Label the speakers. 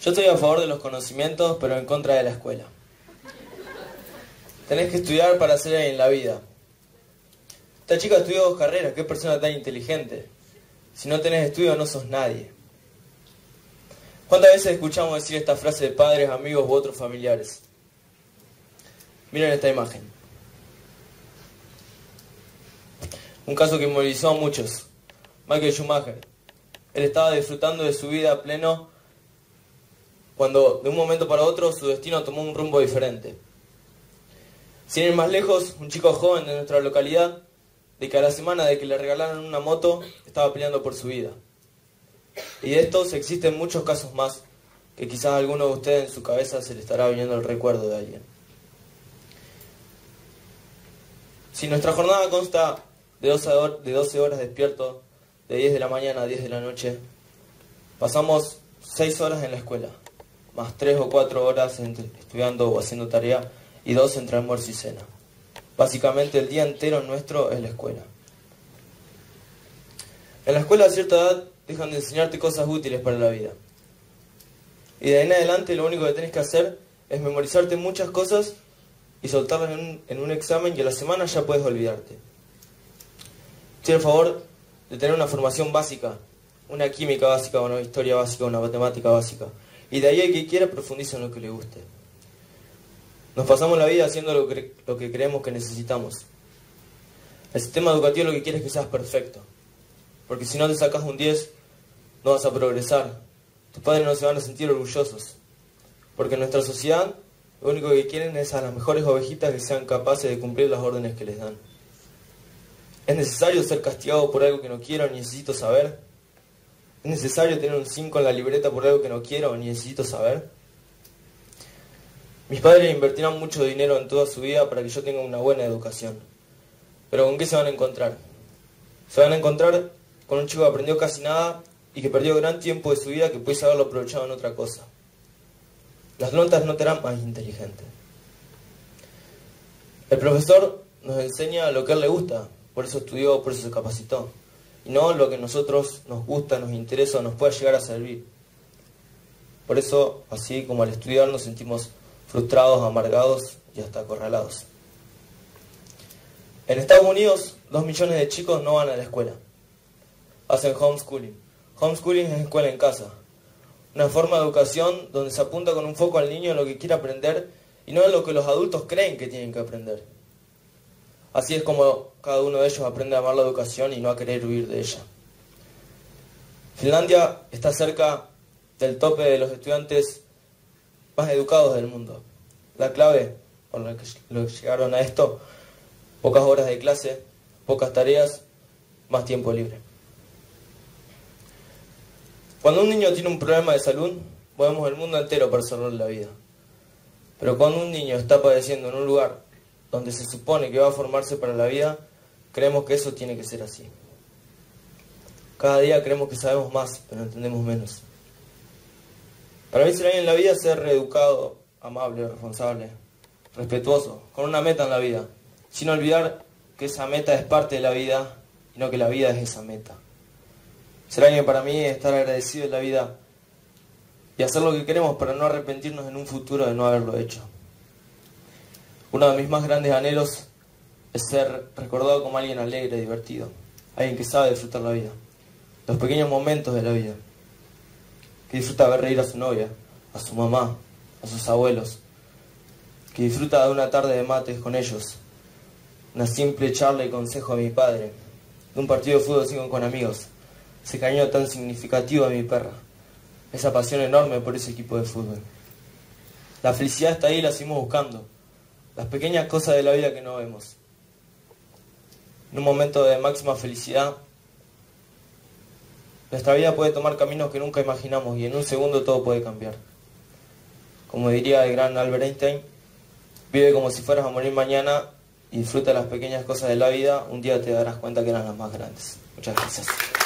Speaker 1: Yo estoy a favor de los conocimientos, pero en contra de la escuela. Tenés que estudiar para ser alguien en la vida. Esta chica estudió 2 carreras, qué persona tan inteligente. Si no tenés estudio no sos nadie. ¿Cuántas veces escuchamos decir esta frase de padres, amigos u otros familiares? Miren esta imagen. Un caso que movilizó a muchos. Michael Schumacher. Él estaba disfrutando de su vida a pleno cuando de un momento para otro su destino tomó un rumbo diferente. Sin ir más lejos, un chico joven de nuestra localidad, de que a la semana de que le regalaron una moto, estaba peleando por su vida. Y de estos existen muchos casos más, que quizás a alguno de ustedes en su cabeza se le estará viniendo el recuerdo de alguien. Si nuestra jornada consta de 12 horas despierto, de 10 de la mañana a 10 de la noche, pasamos 6 horas en la escuela, más 3 o 4 horas estudiando o haciendo tarea, y 2 entre almuerzo y cena. Básicamente el día entero nuestro es la escuela. En la escuela a cierta edad dejan de enseñarte cosas útiles para la vida. Y de ahí en adelante lo único que tenés que hacer es memorizarte muchas cosas y soltarlas en un examen, y a la semana ya puedes olvidarte. Estoy a favor de tener una formación básica, una química básica, una historia básica, una matemática básica. Y de ahí el que quiera profundiza en lo que le guste. Nos pasamos la vida haciendo lo que creemos que necesitamos. El sistema educativo lo que quiere es que seas perfecto. Porque si no te sacas un 10, no vas a progresar. Tus padres no se van a sentir orgullosos. Porque en nuestra sociedad, lo único que quieren es a las mejores ovejitas que sean capaces de cumplir las órdenes que les dan. ¿Es necesario ser castigado por algo que no quiero ni necesito saber? ¿Es necesario tener un 5 en la libreta por algo que no quiero ni necesito saber? Mis padres invertirán mucho dinero en toda su vida para que yo tenga una buena educación. Pero ¿con qué se van a encontrar? Se van a encontrar con un chico que aprendió casi nada y que perdió gran tiempo de su vida que puede haberlo aprovechado en otra cosa. Las notas no te harán más inteligente. El profesor nos enseña lo que a él le gusta, por eso estudió, por eso se capacitó. Y no lo que a nosotros nos gusta, nos interesa o nos pueda llegar a servir. Por eso, así como al estudiar nos sentimos frustrados, amargados y hasta acorralados. En Estados Unidos, 2 millones de chicos no van a la escuela. Hacen homeschooling. Homeschooling es escuela en casa. Una forma de educación donde se apunta con un foco al niño en lo que quiere aprender y no en lo que los adultos creen que tienen que aprender. Así es como cada uno de ellos aprende a amar la educación y no a querer huir de ella. Finlandia está cerca del tope de los estudiantes más educados del mundo. La clave por la que llegaron a esto: pocas horas de clase, pocas tareas, más tiempo libre. Cuando un niño tiene un problema de salud, movemos el mundo entero para salvarle la vida. Pero cuando un niño está padeciendo en un lugar donde se supone que va a formarse para la vida, creemos que eso tiene que ser así. Cada día creemos que sabemos más, pero entendemos menos. Para mí ser alguien en la vida es ser reeducado, amable, responsable, respetuoso, con una meta en la vida, sin olvidar que esa meta es parte de la vida y no que la vida es esa meta. Ser alguien para mí es estar agradecido en la vida y hacer lo que queremos para no arrepentirnos en un futuro de no haberlo hecho. Uno de mis más grandes anhelos es ser recordado como alguien alegre, divertido, alguien que sabe disfrutar la vida, los pequeños momentos de la vida, que disfruta ver reír a su novia, a su mamá, a sus abuelos, que disfruta de una tarde de mates con ellos, una simple charla y consejo a mi padre, de un partido de fútbol 5 con amigos, ese cariño tan significativo a mi perra, esa pasión enorme por ese equipo de fútbol. La felicidad está ahí y la seguimos buscando, las pequeñas cosas de la vida que no vemos. En un momento de máxima felicidad, nuestra vida puede tomar caminos que nunca imaginamos y en un segundo todo puede cambiar. Como diría el gran Albert Einstein, vive como si fueras a morir mañana y disfruta las pequeñas cosas de la vida, un día te darás cuenta que eran las más grandes. Muchas gracias.